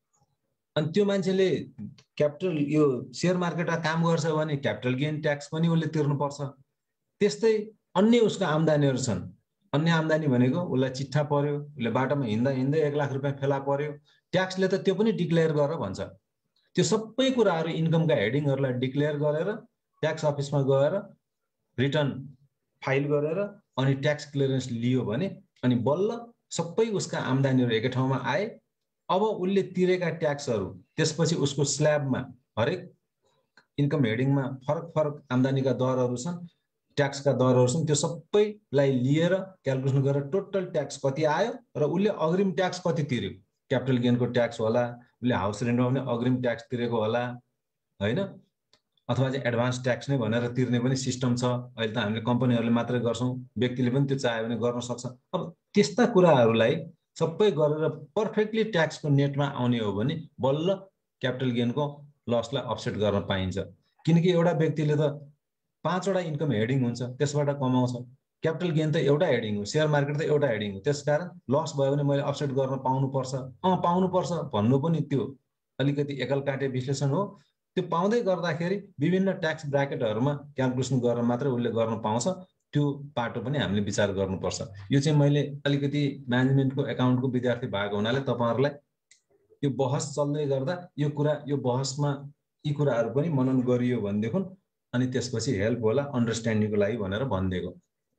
अनि त्यो मान्छेले क्यापिटल यो सेयर मार्केटमा काम गर्छ भने क्यापिटल गेन ट्याक्स पनि उसले तिर्नुपर्छ। त्यस्तै अन्य उसका आम्दानीहरू छन्। अन्य आम्दानी भनेको उसलाई चिट्ठा पर्यो, उसले बाटोमा हिँड्दा हिँड्दै एक लाख रुपियाँ फेला पर्यो, ट्याक्सले त त्यो पनि डिक्लेयर गर भन्छ। त्यो सबै कुराहरू इन्कमका हेडिङहरूलाई डिक्लेयर गरेर ट्याक्स अफिसमा गएर रिटर्न फाइल गरेर अनि ट्याक्स क्लियरेन्स लियो भने अनि बल्ल सबै उसका आम्दानीहरू एकै ठाउँमा आए। अब उसले तिरेका ट्याक्सहरू त्यसपछि उसको स्ल्याबमा हरेक इन्कम हेडिङमा फरक फरक आम्दानीका दरहरू छन्, ट्याक्सका दरहरू छन्, त्यो सबैलाई लिएर क्यालकुलेसन गरेर टोटल ट्याक्स कति आयो र उसले अग्रिम ट्याक्स कति तिर्यो। क्यापिटल गेनको ट्याक्स होला, उसले हाउस रेन्टमा पनि अग्रिम ट्याक्स तिरेको होला होइन, अथवा चाहिँ एडभान्स ट्याक्स नै भनेर तिर्ने पनि सिस्टम छ। अहिले त हामीले कम्पनीहरूले मात्रै गर्छौँ, व्यक्तिले पनि त्यो चाह्यो भने गर्न सक्छ। अब त्यस्ता कुराहरूलाई सबै गरेर पर्फेक्टली ट्याक्सको नेटमा आउने हो भने बल्ल क्यापिटल गेनको लसलाई अफसेट गर्न पाइन्छ। किनकि एउटा व्यक्तिले त पाँचवटा इन्कम हेडिङ हुन्छ, त्यसबाट कमाउँछ। क्यापिटल गेन त एउटा हेडिङ हो, सेयर मार्केट त एउटा हेडिङ हो, त्यसकारण लस भयो भने मैले अफसेट गर्न पाउनुपर्छ। अँ पाउनुपर्छ भन्नु पनि त्यो अलिकति एकल काटे विश्लेषण हो। त्यो पाउँदै गर्दाखेरि विभिन्न ट्याक्स ब्राकेटहरूमा क्यालकुलेसन गरेर मात्रै उसले गर्न पाउँछ। त्यो पाटो पनि हामीले विचार गर्नुपर्छ। यो चाहिँ मैले अलिकति म्यानेजमेन्टको एकाउन्टको विद्यार्थी भएको हुनाले तपाईँहरूलाई यो बहस चल्दै गर्दा यो कुरा यो बहसमा यी कुराहरू पनि मनन गरियो भनेदेखि अनि त्यसपछि हेल्प होला अन्डरस्ट्यान्डिङको लागि भनेर भनिदिएको।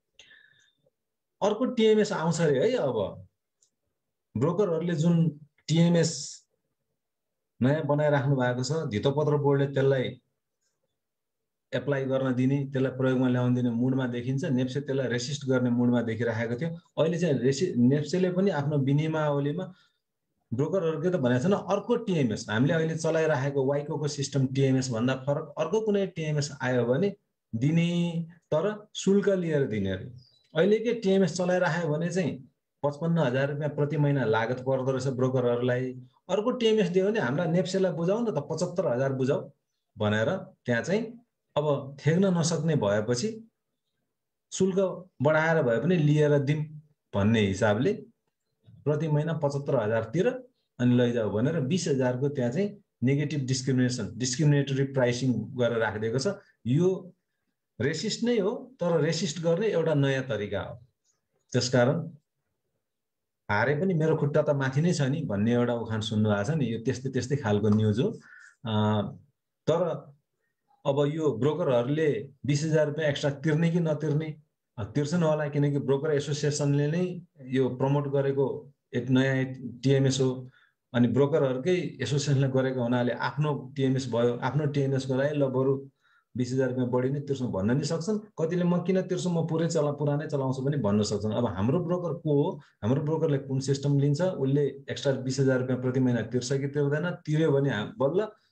अर्को टिएमएस आउँछ अरे है। अब ब्रोकरहरूले जुन टिएमएस नयाँ बनाइराख्नु भएको छ, धितोपत्र बोर्डले त्यसलाई एप्लाई गर्न दिने, त्यसलाई प्रयोगमा ल्याउन दिने मुडमा देखिन्छ। नेप्से त्यसलाई रेसिस्ट गर्ने मुडमा देखिरहेको थियो। अहिले चाहिँ रेसि नेप्सेले पनि आफ्नो विनियमावलीमा ब्रोकरहरूले त भनेको छैन, अर्को टिएमएस हामीले अहिले चलाइरहेको वाइकोको सिस्टम टिएमएस भन्दा फरक अर्को कुनै टिएमएस आयो भने दिने, तर शुल्क लिएर दिने अरे। अहिलेकै टिएमएस चलाइराख्यो भने चाहिँ पचपन्न हजार रुपियाँ प्रति महिना लागत पर्दो रहेछ ब्रोकरहरूलाई। अर्को टिएमएस दियो भने हामीलाई नेप्सेलाई बुझाउ न त पचहत्तर हजार बुझाउ भनेर त्यहाँ चाहिँ अब थेग्न नसक्ने भएपछि शुल्क बढाएर भए पनि लिएर दिउँ भन्ने हिसाबले प्रति महिना पचहत्तर हजारतिर अनि लैजाऊ भनेर बिस हजारको त्यहाँ चाहिँ नेगेटिभ डिस्क्रिमिनेसन डिस्क्रिमिनेटरी प्राइसिङ गरेर राखिदिएको छ। यो रेसिस्ट नै हो, तर रेसिस्ट गर्ने एउटा नयाँ तरिका हो। त्यसकारण हारे पनि मेरो खुट्टा त माथि नै छ नि भन्ने एउटा उखान सुन्नु भएको छ नि, यो त्यस्तै त्यस्तै खालको न्युज हो। तर अब यो ब्रोकरहरूले बिस हजार रुपियाँ एक्स्ट्रा तिर्ने कि नतिर्ने, तिर्छन् होला, किनकि ब्रोकर एसोसिएसनले नै यो प्रमोट गरेको एक नयाँ टिएमएस हो। अनि ब्रोकरहरूकै एसोसिएसनले गरेको हुनाले आफ्नो टिएमएस भयो, आफ्नो टिएमएसको लागि ल बरु बिस हजार रुपियाँ बढी नै तिर्छौँ भन्न नि सक्छन्। कतिले म किन तिर्छु, म पुरै चला पुरानै चलाउँछु पनि भन्न सक्छन्। अब हाम्रो ब्रोकर को हो, हाम्रो ब्रोकरले कुन सिस्टम लिन्छ, उसले एक्स्ट्रा बिस हजार रुपियाँ प्रति महिना तिर्छ कि तिर्दैन, तिर्यो भने बल्ल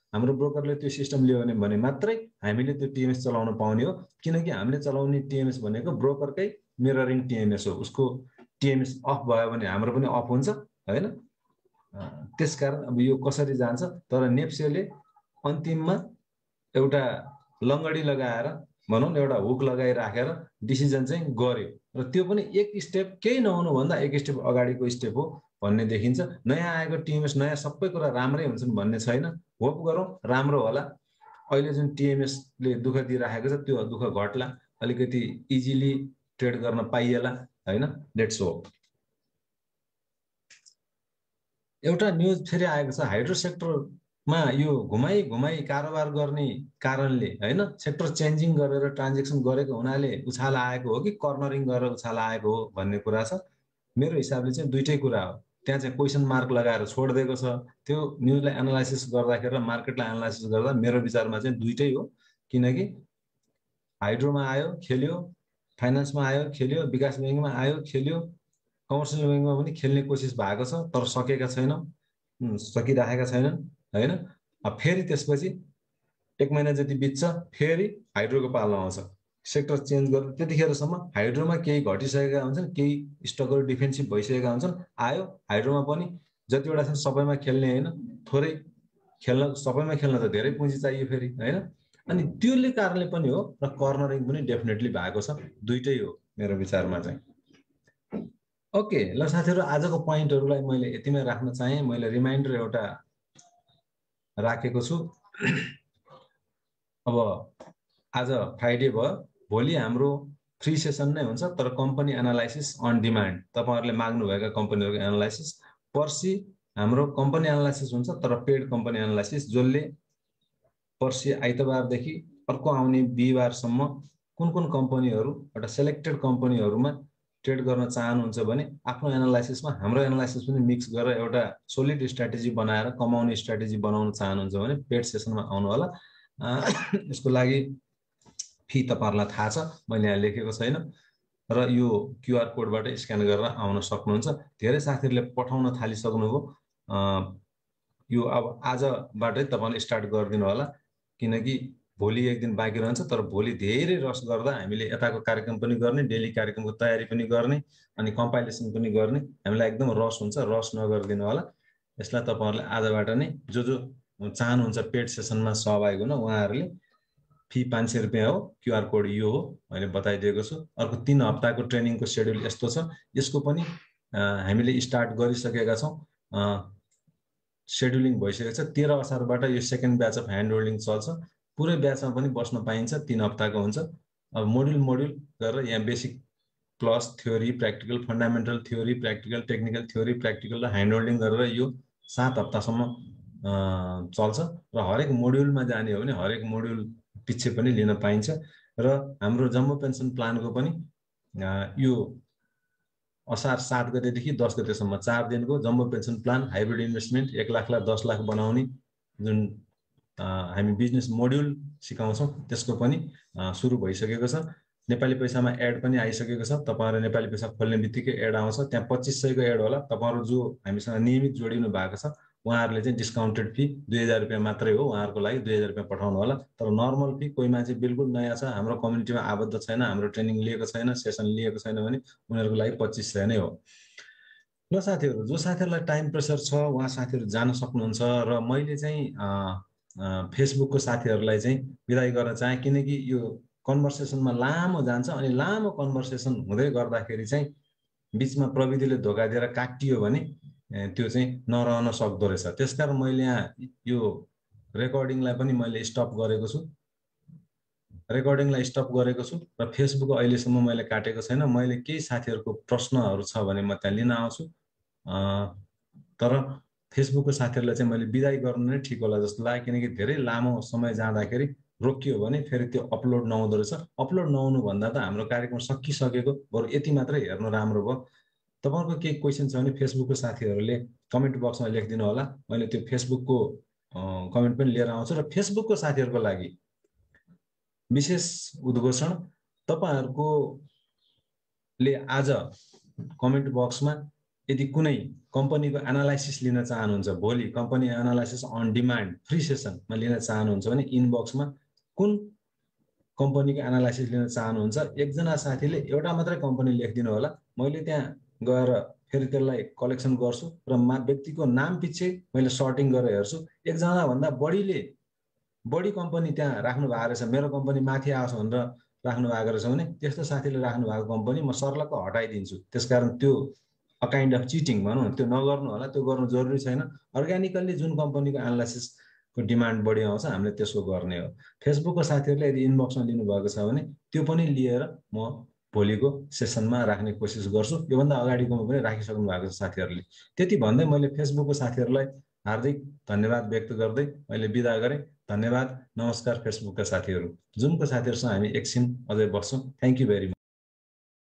हाम्रो ब्रोकरले त्यो सिस्टम लियो भने भने मात्रै हामीले त्यो टिएमएस चलाउन पाउने हो, किनकि हामीले चलाउने टिएमएस भनेको ब्रोकरकै मिररिङ टिएमएस हो। उसको टिएमएस अफ भयो भने हाम्रो पनि अफ हुन्छ हैन। त्यसकारण अब यो कसरी जान्छ, तर नेप्सेले अन्तिममा एउटा लङ्गडी लगाएर भनौँ न एउटा हुक लगाइराखेर डिसिजन चाहिँ गर्यो र त्यो पनि एक स्टेप केही नहुनु भन्दा एक स्टेप अगाडिको स्टेप हो भन्ने देखिन्छ। नयाँ आएको टिएमएस नयाँ सबै कुरा राम्रै हुन्छन् भन्ने छैन, होप गरौँ राम्रो होला। अहिले जुन टिएमएसले दुःख दिइराखेको छ त्यो दुःख घट्ला, अलिकति इजिली ट्रेड गर्न पाइएला हैन। Let's hope. एउटा न्युज फेरि आएको छ, हाइड्रो सेक्टरमा यो घुमाई घुमाई कारोबार गर्ने कारणले हैन, सेक्टर चेन्जिङ गरेर ट्रान्जेक्सन गरेको हुनाले उछाल आएको हो कि कर्नरिङ गरेर उछाल आएको हो भन्ने कुरा छ। मेरो हिसाबले चाहिँ दुईटै कुरा हो। त्यहाँ चाहिँ क्वेसन मार्क लगाएर छोडिदिएको छ। त्यो न्युजलाई एनालाइसिस गर्दाखेरि र मार्केटलाई एनालाइसिस गर्दा मेरो विचारमा चाहिँ दुईटै हो, किनकि हाइड्रोमा आयो खेल्यो, फाइनान्समा आयो खेल्यो, विकास ब्याङ्कमा आयो खेल्यो, कमर्सियल ब्याङ्कमा पनि खेल्ने कोसिस भएको छ तर सकेका छैनौँ, सकिराखेका छैनन् हैन। अब फेरि त्यसपछि एक महिना जति बित्छ फेरि हाइड्रोको पालो आउँछ, सेक्टर चेन्ज गरेर त्यतिखेरसम्म हाइड्रोमा केही घटिसकेका हुन्छन्, केही स्टकहरू डिफेन्सिभ भइसकेका हुन्छन्। आयो हाइड्रोमा पनि जतिवटा छ सबैमा खेल्ने होइन, थोरै खेल्न सबैमा खेल्न त धेरै पुँजी चाहियो फेरि हैन। अनि त्यसले कारणले पनि हो र कर्नरिङ पनि डेफिनेटली भएको छ। दुईटै हो मेरो विचारमा चाहिँ। ओके ल साथीहरू, आजको पोइन्टहरूलाई मैले यतिमै राख्न चाहेँ। मैले रिमाइन्डर एउटा राखेको छु। अब आज फ्राइडे भयो, भोलि हाम्रो फ्री सेसन नै हुन्छ तर कम्पनी एनालाइसिस अन डिमान्ड, तपाईहरुले माग्नुभएका कम्पनीहरुको एनालाइसिस। पर्सि हाम्रो कम्पनी एनालाइसिस हुन्छ तर पेड कम्पनी एनालाइसिस, जसले पर्सि आइतबारदेखि अर्को आउने बिहिबारसम्म कुन कुन कम्पनीहरु एउटा सेलेक्टेड कम्पनीहरुमा ट्रेड गर्न चाहनुहुन्छ भने आफ्नो एनालाइसिसमा हाम्रो एनालाइसिस पनि मिक्स गरेर एउटा सोलिड स्ट्र्याटेजी बनाएर कमाउने स्ट्र्याटेजी बनाउन चाहनुहुन्छ भने पेड सेसनमा आउनु होला। यसको लागि फी तपाईहरुलाई थाहा छ, मैले यहाँ लेखेको छैन र यो क्यूआर कोडबाट स्क्यान गरेर आउन सक्नुहुन्छ। धेरै साथीहरुले पठाउन थालिसक्नुभयो। यो अब आजबाटै तपाईले स्टार्ट गरिदिनु होला, किनकि भोलि एक दिन बाँकी रहन्छ। तर भोलि धेरै रस गर्दा हामीले यताको कार्यक्रम पनि गर्ने, डेली कार्यक्रमको तयारी पनि गर्ने अनि कम्पाइलेसन पनि गर्ने, हामीलाई एकदम रस हुन्छ। रस नगरिदिनु होला। यसलाई तपाईहरुले आजबाट नै जो जो चाहनुहुन्छ पेड सेसनमा सहभागी हुन उहाँहरुले फी पाँच सय रुपैयाँ हो, क्यूआर कोड यो हो, मैले बताइदिएको छु। अर्को तीन हप्ताको ट्रेनिङको शेड्युल यस्तो छ, यसको पनि हामीले स्टार्ट गरिसकेका छौं। शेड्युलिङ भइसकेको छ। तेह्र असारबाट यो second batch of hand holding चल्छ। पुरै ब्याचमा पनि बस्न पाइन्छ, तीन हप्ताको हुन्छ। अब मोड्युल मोड्युल गरेर यहाँ basic plus theory practical, fundamental theory practical, technical theory practical र ह्यान्ड होल्डिङ गरेर यो सात हप्तासम्म चल्छ। र हरेक मोड्युलमा जाने हो भने हरेक मोड्युल पछि पनि लिन पाइन्छ। र हाम्रो जम्मू पेन्सन प्लानको पनि यो असार सात गतेदेखि दस गतेसम्म चार दिनको जम्मू पेन्सन प्लान हाइब्रिड इन्भेस्टमेन्ट एक लाखलाई दस लाख बनाउने जुन हामी बिजनेस मोड्युल सिकाउँछौं त्यसको पनि सुरु भइसकेको छ। नेपाली पैसामा एड पनि आइसकेको छ। तपाईहरु नेपाली पैसा खोल्ने बित्तिकै एड आउँछ, त्यहाँ पच्चीस सय को एड होला। तपाईहरु जो हामीसँग नियमित जोडिनु भएको छ उहाँहरुले चाहिँ डिस्काउन्टेड फी दुई हजार रुपैयाँ मात्रै हो, उहाँहरुको लागि दुई हजार रुपैयाँ पठाउनु होला। तर नर्मल फी कोही मान्छे बिल्कुल नयाँ छ, हाम्रो कम्युनिटीमा आबद्ध छैन, हाम्रो ट्रेनिङ लिएको छैन, सेसन लिएको छैन भने उनीहरुको लागि पच्चीस सय नै हो। ल साथीहरु, जो साथीहरुलाई टाइम प्रेसर छ उहाँ साथीहरु जान सक्नुहुन्छ। र मैले चाहिँ फेसबुकको साथीहरुलाई चाहिँ बिदाई गर्न चाहे, किनकि यो कन्भर्सेसनमा लामो जान्छ अनि लामो कन्भर्सेसन हुँदै गर्दाखेरि चाहिँ बीचमा प्रविधिले धोका दिएर काटियो भने त्यो चाहिँ नरहन सक्दो रहेछ। त्यसकारण मैले यहाँ यो रेकर्डिङलाई पनि मैले स्टप गरेको छु रेकर्डिङलाई स्टप गरेको छु र फेसबुक अहिलेसम्म मैले काटेको छैन। मैले केही साथीहरुको प्रश्नहरु छ भने म त्यहाँ लिन आउँछु। तर फेसबुकको साथीहरुलाई चाहिँ मैले बिदाई गर्नु नै ठिक होला जस्तो लाग्यो, किनकि धेरै लामो समय जाँदाखेरि रोकियो भने फेरि त्यो अपलोड नहुँदो रहेछ। अपलोड नहुनु भन्दा त हाम्रो कार्यक्रम सकिसकेको, बरु यति मात्रै हेर्नु राम्रो भयो। तपाईहरुको केही क्वेशन छ भने फेसबुकको साथीहरुले कमेन्ट बक्समा लेखिदिनु होला, मैले त्यो फेसबुकको कमेन्ट पनि लिएर आउँछु। र फेसबुकको साथीहरुको लागि विशेष उद्घोषण, तपाईहरुको ले आज कमेन्ट बक्समा यदि कुनै कम्पनीको एनालाइसिस लिन चाहनुहुन्छ, भोलि company analysis on demand free सेसनमा लिन चाहनुहुन्छ भने इनबक्समा कुन कम्पनीको एनालाइसिस लिन चाहनुहुन्छ, एकजना साथीले एउटा मात्रै कम्पनी लेखिदिनु होला, मैले त्यहाँ गएर फेरि त्यसलाई कलेक्सन गर्छु र मा व्यक्तिको नाम पछि मैले सर्टिङ गरेर हेर्छु। एकजना भन्दा बढीले बढी कम्पनी त्यहाँ राख्नु भएको रहेछ, मेरो कम्पनी माथि आउँछ भनेर राख्नु भएको रहेछ भने त्यस्तो साथीले राख्नु भएको कम्पनी म सर्लक्क हटाइदिन्छु। त्यसकारण त्यो अ काइन्ड अफ चिटिङ भनौँ, त्यो नगर्नु होला, त्यो गर्नु जरुरी छैन। अर्ग्यानिकल्ली जुन कम्पनीको एनालाइसिसको डिमान्ड बढी आउँछ हामीले त्यसको गर्ने हो। फेसबुकको साथीहरूले यदि इनबक्समा लिनुभएको छ भने त्यो पनि लिएर म भोलिको सेसनमा राख्ने कोसिस गर्छु। योभन्दा अगाडिकोमा पनि राखिसक्नु भएको छ साथीहरूले। त्यति भन्दै मैले फेसबुकको साथीहरूलाई हार्दिक धन्यवाद व्यक्त गर्दै मैले बिदा गरेँ। धन्यवाद, नमस्कार फेसबुकका साथीहरू। जुमको साथीहरूसँग हामी एकछिन अझै बस्छौँ। Thank you very much.